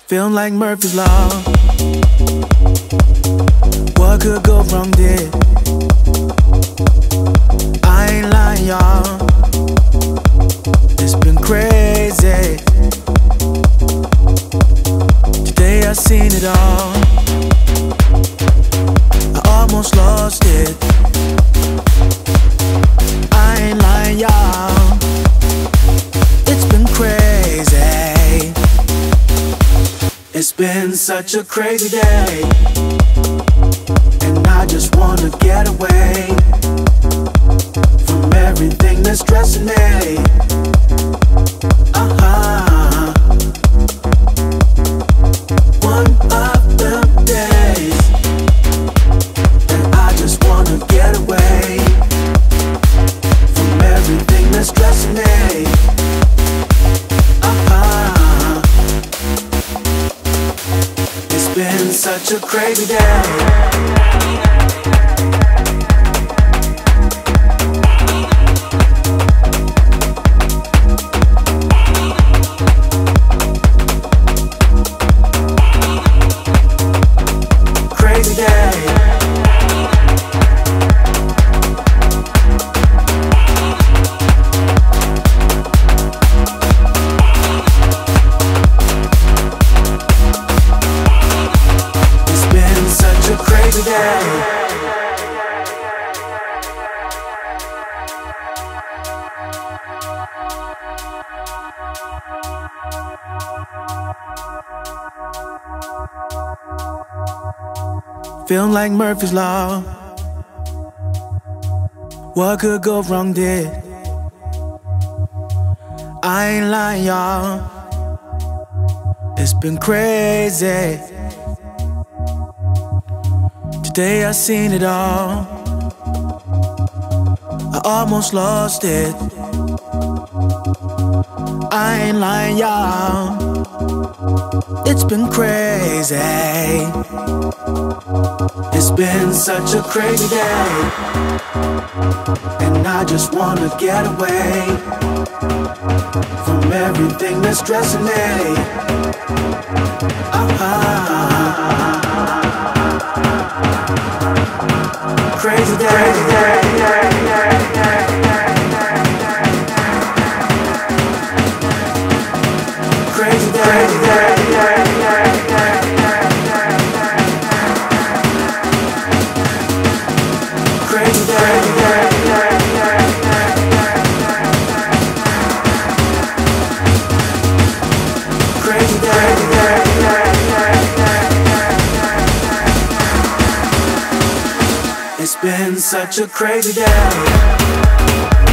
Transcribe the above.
Feeling like Murphy's Law. What could go wrong did. I ain't lying, y'all. It's been crazy. Today I seen it all. I almost lost it. I ain't lying, y'all. It's been crazy. It's been such a crazy day, and I just wanna get away from everything that's stressing me. One of them days that I just wanna get away from everything that's stressing me. It's been such a crazy day. Feeling like Murphy's Law. What could go wrong did. I ain't lying, y'all. It's been crazy. Today I seen it all. I almost lost it. I ain't lying, y'all. It's been crazy. It's been such a crazy day, and I just wanna get away from everything that's stressing me. Crazy day, crazy day. Crazy day, crazy day. It's been such a crazy day.